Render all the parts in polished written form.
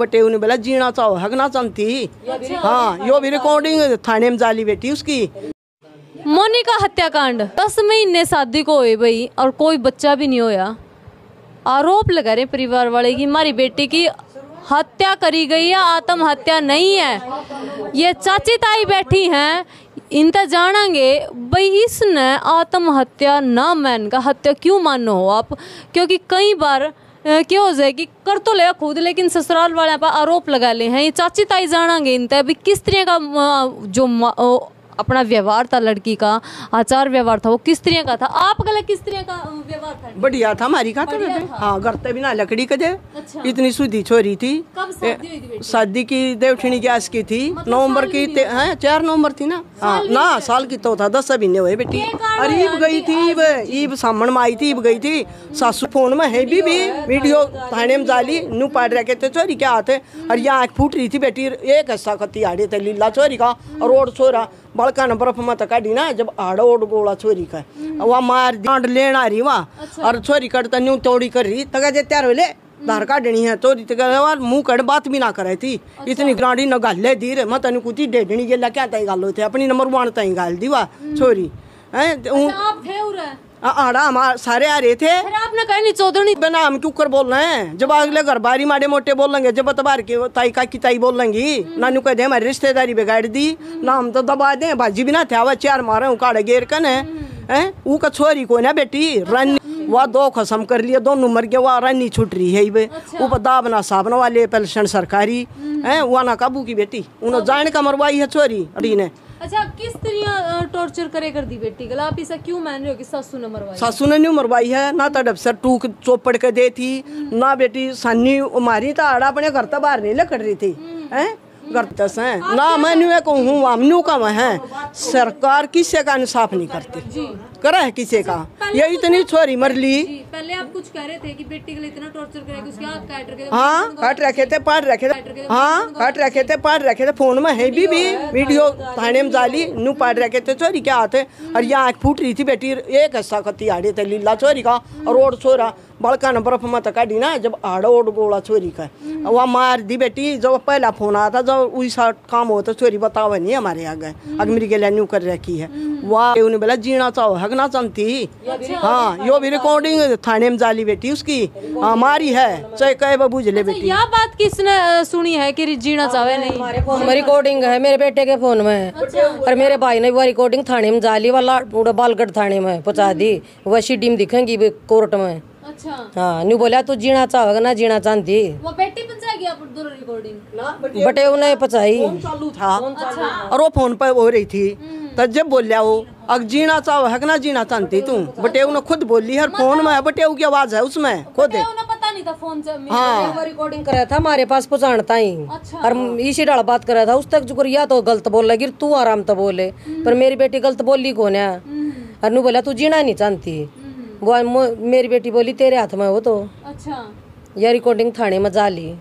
बटे उन्हें बोला जीना चाहो हक ना चाहती। हाँ यो भी रिकॉर्डिंग थाने में जाली बेटी उसकी। मोनिका हत्याकांड 10 महीने शादी को हुए भाई और कोई बच्चा भी नहीं होया। आरोप लगा रहे परिवार वाले की हमारी बेटी की हत्या करी गई है, आत्महत्या नहीं है। ये चाची ताई बैठी हैं, इनता जानेंगे भाई इसने आत्महत्या ना मान का हत्या क्यों मानो हो आप, क्योंकि कई बार क्या हो जाए कि कर तो ले खुद लेकिन ससुराल वाले पर आरोप लगा ले हैं। ये चाची ताई जानेंगे इनता भी किस तरह का जो अपना व्यवहार था, लड़की का आचार व्यवहार था वो किस तरह का था। आप गला किस तरह का व्यवहार था? बढ़िया था हमारी का था। हाँ करते बिना लकड़ी का दे। अच्छा। इतनी सुधी छोरी थी। कब शादी हुई थी बेटी? शादी की देवठिनी गैस की थी, नवंबर की 4 नवंबर थी ना। हाँ ना साल की तो था, 10 महीने हुए बेटी। अरे ईब गई थी, ईब सामन में आई थी, ईब गई थी। सासू फोन में है भी वीडियो थाने में जाली नू पाड़ रखे थे चोरी क्या आते। और यहाँ आँख फूट रही थी बेटी, एक हिस्सा कत्ती आड़े थे लीला चोरी का और ओड छोरा बड़का न बर्फ में काटी ना जब आड़ो ओड गोला चोरी का वहाँ मार डांड लेना रही वहाँ। और चोरी करता न्यू तोड़ी कर रही तगा जे तैयार होले धार काटनी है चोरी तक मुँह कड़ बात भी ना करे थी। इतनी गाड़ी न गाले दी रे मत कुछ डेढ़नी गेला क्या तई गालो थे अपनी नंबर 1 तई गाल दी वाह छोरी है। आड़ा हमारे सारे आ रहे थे। फिर आपने कहीं नहीं चौधरी बना हम क्यों कर बोल रहे हैं। जब अगले घर बारी माड़े मोटे बोल लेंगे, जब बतबार के ताई का की ताई बोल लेंगी नानू कह दे हमारी रिश्तेदारी बिगाड़ दी ना हम तो दबा दे भाजी भी ना थे आवा 4 मारे उकाड़े गेर कन है ऊ का छोरी को ना बेटी रन वह 2 खसम कर लिए दोनों मर गए। वह रानी छुट रही है ऊपर दाबना साबन वाले पेंशन सरकारी है वह ना काबू की बेटी उन्होंने जान का मरवाई है छोरी अड़ी ने। अच्छा किस तरह टॉर्चर करे कर दी बेटी गला आप इसे क्यों मान रहे हो कि सासू ने मरवाई? सासू ने नहीं मरवाई है ना तड़प सर टूक चोपड़ के दे थी ना बेटी सानी मारी तो आड़ा अपने घर तो बाहर नहीं लकड़ रही थी हैं करते हैं ना मैं न्यू कहूँ हमनू का है। सरकार किसी का इंसाफ नहीं करती करा है किसी का। ये इतनी छोरी मर ली। पहले आप कुछ कह रहे थे कि बेटी के लिए इतना टॉर्चर करेगा उसके हाथ काट रखे थे। हाँ काट रखे थे पाट रखे थे। हाँ काट रखे थे पाट रखे थे फोन में है भी वीडियो थाने में जाली नू पाट रखे थे चोरी क्या आते। और यहाँ आँख फूट रही थी बेटी एक हिस्सा कत्ती आड़े थे लीला चोरी का और ओड छोरा बड़का न बर्फ में काटी ना जब आड़ो ओड गोला चोरी का वह मार दी बेटी। जब पहला फोन आता जब वैसा काम हो तो चोरी बतावा नहीं हमारे आगे अगमरी के लिए न्यू कर रखी है। वह उन्हें बोला जीना चाहो हक ना चाहती। हाँ यो भी रिकॉर्डिंग थाने में जाली बेटी उसकी हमारी है चाहे कहे बाबू जले बेटी। यह बात किसने सुनी है कि जीना चाहे नहीं? हमारे फोन में रिकॉर्डिंग है मेरे बेटे के फोन में। और मेरे भाई ने वो रिकॉर्डिंग थाने में जाली वाला बालगढ़ थाने में पहुंचा दी। वह सीडी में दिखेंगी कोर्ट में। अच्छा हाँ न्यू बोला तू जीना चाहोगा ना जीना चाहती। वो बेटी पहुंचाएगी आप दोनों रिकॉर्डिंग बटे उन्हें पचाई चालू था और वो फोन पर हो रही थी तब जब बोलिया वो अग जीना चाहो हक ना जीना चाहती तू बटे उन्हें खुद बोली हर फोन में बटे की आवाज है उसमें खुद पता नहीं था फोन से। हाँ रिकॉर्डिंग करा था हमारे पास पहुंचाता ही। और इसी डाल बात करा था उस तक जुकरिया तो गलत बोल लगी तू आराम तो बोले पर मेरी बेटी गलत बोली कौन है। और नु बोला तू जीना नहीं चाहती वो मेरी बेटी बोली तेरे हाथ में वो तो। अच्छा यह रिकॉर्डिंग थाने में जाली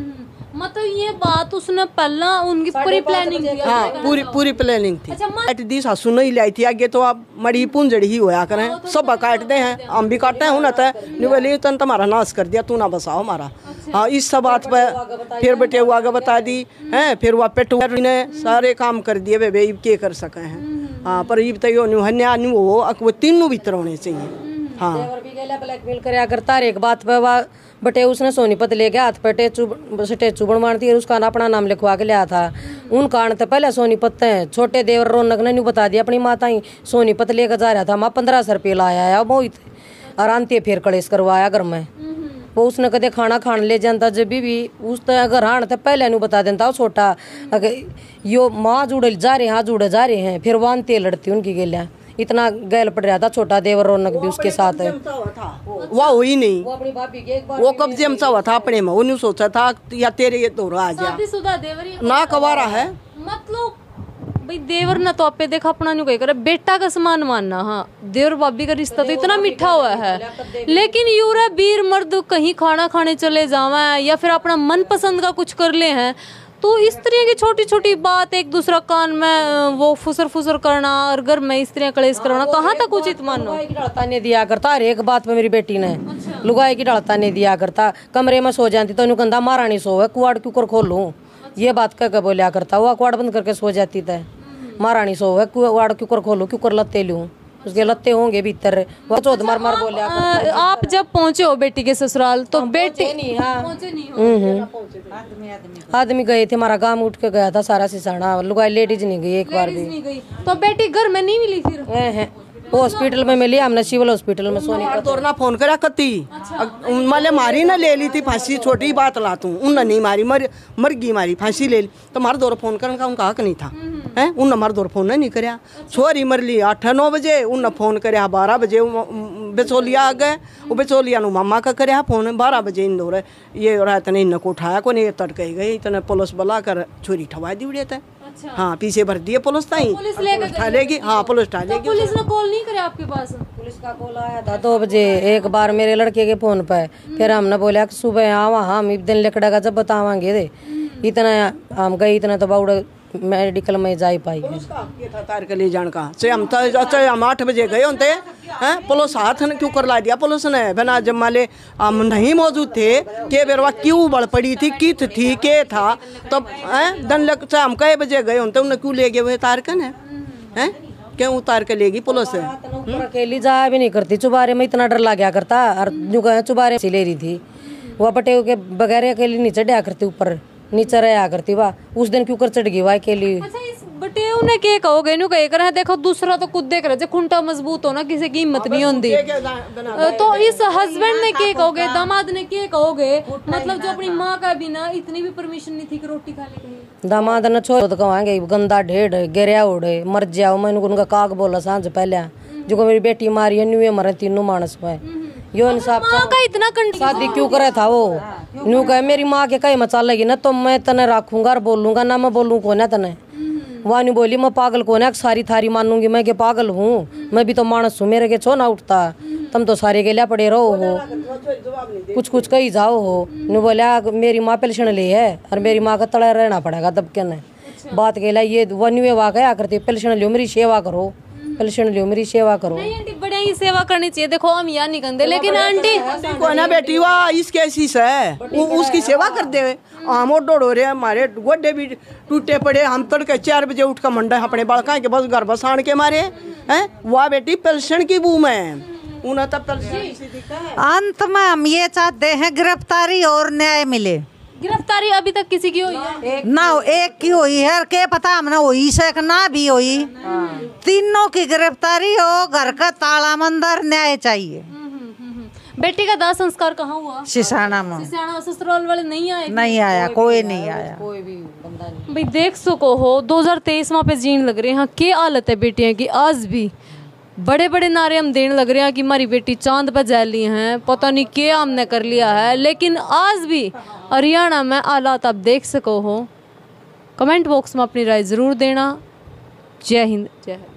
मतलब ये बात उसने पहला उनकी पूरी प्लानिंग थी। हाँ पूरी प्लानिंग थी। काट दी सासू नहीं लाई थी आगे तो आप मड़ी पुंजड़ी ही होया करें सब काटते हैं हम भी काटते हैं ना तो बोली तन तुम्हारा नाश कर दिया तू ना बसाओ हमारा। हाँ इस सब बात पर फिर बेटे हुआ आगे बता दी है फिर हुआ पेटू ने सारे काम कर दिए वे के कर सके हैं। हाँ पर ये तो हन्या न्यू हो वो तीनों भीतर होने चाहिए। हाँ ब्लैकमेल कराया करता एक बात पे बटे उसने सोनीपत ले गया हाथ पे स्टेचू बनवाती है उसका अपना नाम लिखवा के लिया था। उन कारण तो पहले सोनीपत है छोटे देवर रौनक ने बता दिया अपनी माता ही सोनीपत लेकर जा रहा था मैं 1500 रुपये लाया है वो और आंते फिर कलेश करवाया घर में। वो उसने कदे खाना खान ले जाता जब भी उस अगर हाँ तो पहले नहीं बता देता छोटा अगर यो माँ जुड़े जा रहे हैं जुड़े जा रहे हैं फिर वो आंते लड़ती उनकी गेलियाँ इतना गैल पड़ रहा था छोटा देवर रौनक भी उसके साथ है। वो हुई नहीं वो अपनी भाभी के वो कब्जे में हुआ था अपने में वो नहीं सोचा था या तेरे ये तो आ जा ना कवारा है मतलब भाई देवर ना तो आपे देखा अपना नहीं कही करे बेटा का समान मानना। हाँ देवर भाभी का रिश्ता तो इतना मीठा हुआ है लेकिन यूरा वीर मर्द कहीं खाना खाने चले जावा या फिर अपना मनपसंद का कुछ कर ले हैं तो इस तरह की छोटी छोटी बात एक दूसरा कान में वो फुसर करना और घर में इस तरह कलेश करना कहाँ तक उचित मानो। ने दिया करता हर एक बात पे मेरी बेटी ने लुगाई की डालता नहीं दिया करता, कमरे में सो जाती तो उन्हें कहता महारानी सो है, कुआड़ क्यों कर खोलूं, ये बात कह के बोलिया करता। वो कुआड़ बंद करके सो जाती था, महारानी सो है, कुआड़ क्यों कर खोलूं, क्यों कर लत्ते लूं, उसके लत्ते होंगे भीतर। वो चौथ मार मार बोलिया करता। आप जब पहुंचे हो बेटी के ससुराल तो बेटी नहीं, हाँ आदमी गए थे, हमारा गांव उठ के गया था सारा सिसाना, लुगाई लेडीज नहीं गई एक बार भी। नहीं गई तो बेटी घर में नहीं मिली फिर? हॉस्पिटल में मिली हमने, सिविल हॉस्पिटल में सोनी का तोरना फोन करा कती माले मारी ना ले ली थी फांसी, छोटी बात ला तू उन नहीं मारी, मर गई मारी, फांसी ले ली तो मार दौर फोन करने का उनका हक नहीं था है, उन मार दौर फोन नहीं करया। छोरी मर ली 8-9 बजे, उन फोन करया 12 बजे बेचोलिया आ गए, वो बेचोलिया नु मामा का करया फोन 12 बजे इन दौर ये रात ने इनको उठाया को नहीं तड़के गई, इतने पुलिस बुला कर छोरी ठवा दी उड़े थे। हाँ पीछे भर दिए पुलिस ताई, पुलिस ठालेगी, हाँ पुलिस ठालेगी। पुलिस ने कॉल नहीं करे आपके पास? पुलिस का कॉल आया था 2 बजे एक बार मेरे लड़के के फोन पे, फिर हमने बोला कि सुबह आवा, हम एक दिन लकड़ेगा जब बतावांगे दे, इतना हम गए, इतना तो बाउड़ मेडिकल में जा ही पाई। तार के ले जान का से हम तो हम 8 बजे गए होते हैं, पुलिस हाथ ने क्यों कर ला दिया पुलिस ने, बिना जब माले हम नहीं मौजूद थे के बेरवा क्यों बढ़ पड़ी थी, कित थी के था तब दन लग हम कई बजे गए होते, उन्हें क्यों ले गए हुए तार के ने हैं, क्यों उतार के लेगी पुलिस है। अकेली जा भी नहीं करती, चुबारे में इतना डर लग गया करता, और जो गए चुबारे से ले रही थी वो बटे के बगैर अकेली नीचे डया करती, ऊपर नीचे रहा करती वाह, उस दिन क्यों कर चढ़ गई वाह अकेली। अच्छा इस बटेऊ ने के कहोगे नु कहे कर देखो दूसरा तो खुद देख रहे, खुंटा मजबूत हो ना किसी की हिम्मत नहीं होती, तो इस हस्बैंड ने के कहोगे, दामाद ने के कहोगे, मतलब जो अपनी माँ का भी ना इतनी भी परमिशन नहीं थी कि रोटी खा ले कहीं। दामाद ने छोड़ तो कहेंगे गंदा ढेड़ गिरया उड़े मर जाओ, मैंने उनका काग बोला सांझ पहले जो मेरी बेटी मारी है न्यू मरे तीनों मानस में, यो इंसाफ का इतना शादी क्यों करे था वो, न्यू कहे मेरी माँ के कहीं मचा लगी ना तो मैं तने रखूंगा और बोलूंगा ना, मैं बोलूँ को ना तने, वहाँ नहीं बोली मैं पागल को ना सारी थारी मानूंगी, मैं के पागल हूँ, मैं भी तो मानस हूँ, मेरे के छो ना उठता, तुम तो सारे के लिया पड़े रहो हो, कुछ कही जाओ हो, नु बोला मेरी माँ पेंशन ले है और मेरी माँ का तड़ा रहना पड़ेगा तब क्या न बात के ये वन वे वाक क्या करती, पेंशन लियो मेरी सेवा करो, पेंशन लियो मेरी सेवा करो। नहीं आंटी बड़े ही सेवा करनी चाहिए, देखो हम यहाँ नहीं करते, लेकिन आंटी को ना बेटी वाह इसके ऐसी है उसकी सेवा कर दे, हम डोड़ो रहे हमारे गोडे भी टूटे पड़े, हम तड़के 4 बजे उठ कर मंडा अपने बड़का के बस घर बसाण के मारे हैं, वाह बेटी पेंशन की बूम है, उन्हें तब अंत में हम ये चाहते हैं गिरफ्तारी और न्याय मिले। गिरफ्तारी अभी तक किसी की हुई है? ना एक की हुई है, के पता हमने हुई से ना भी हुई, तीनों की गिरफ्तारी हो, घर का ताला मंदर न्याय चाहिए। बेटी का दाह संस्कार कहाँ हुआ? सिसाना में। सिसाना ससुराल वाले नहीं आए? नहीं आया, कोई नहीं आया, कोई भी बंदा नहीं। भाई देख सको हो 2023 वहाँ पे जीन लग रहे हैं, क्या हालत है बेटियां की, आज भी बड़े बड़े नारे हम देने लग रहे हैं कि हमारी बेटी चांद पर जा ली हैं, पता नहीं क्या हमने कर लिया है, लेकिन आज भी हरियाणा में हालात आप देख सको हो। कमेंट बॉक्स में अपनी राय ज़रूर देना। जय हिंद, जय हिंद।